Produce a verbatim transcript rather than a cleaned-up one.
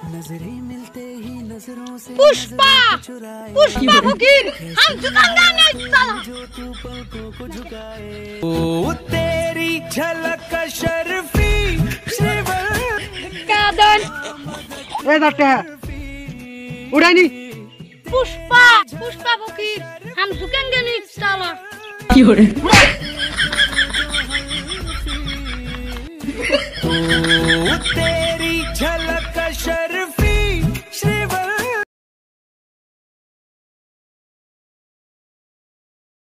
पुष्पा पुष्पा फकीर हम झुकेंगे नहीं साला। ओ तेरी झलक शर्फी कादन ए दट्टा उड़ानी पुष्पा पुष्पा फकीर हम झुकेंगे नहीं साला। की हो रे ओ